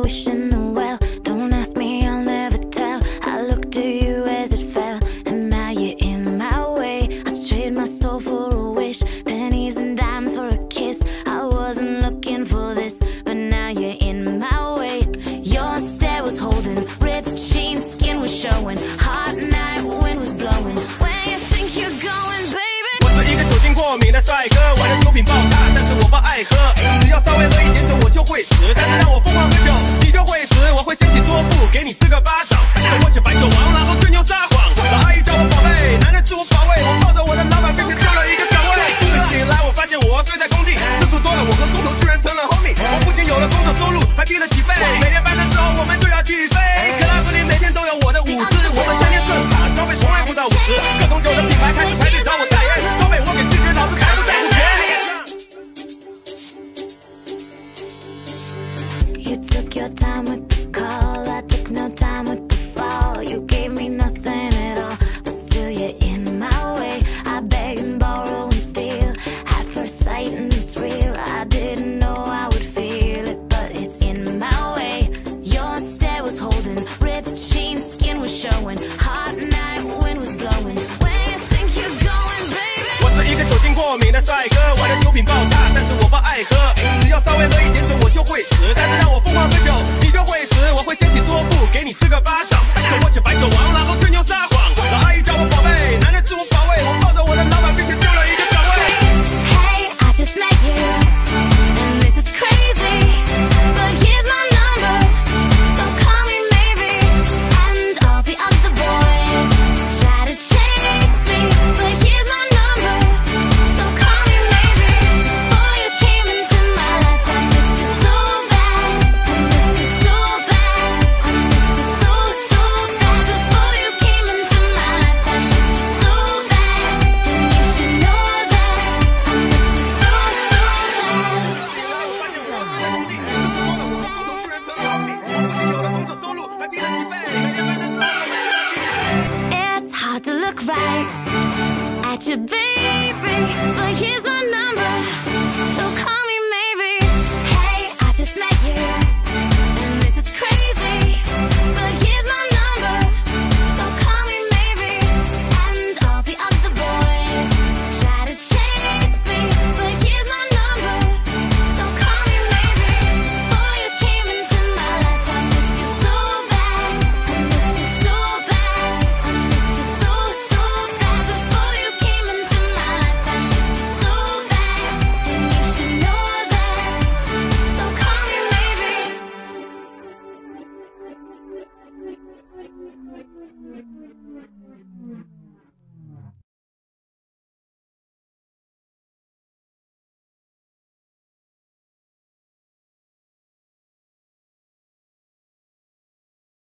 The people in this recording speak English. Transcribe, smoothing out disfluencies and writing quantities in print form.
wishing the well. Don't ask me, I'll never tell. I looked at you as it fell, and now you're in my way. I trade my soul for a wish, pennies and dimes for a kiss. I wasn't looking for this, but now you're in my way. Your stare was holding, ripped jeans, skin was showing. Hot night, wind was blowing. Where you think you're going, baby? 我是一个酒精过敏的帅哥，我的酒品爆炸，但是我不爱喝。只要稍微喝一点酒，我就会死。但是让我疯狂喝酒，你就会死。我会掀起桌布，给你4个巴掌。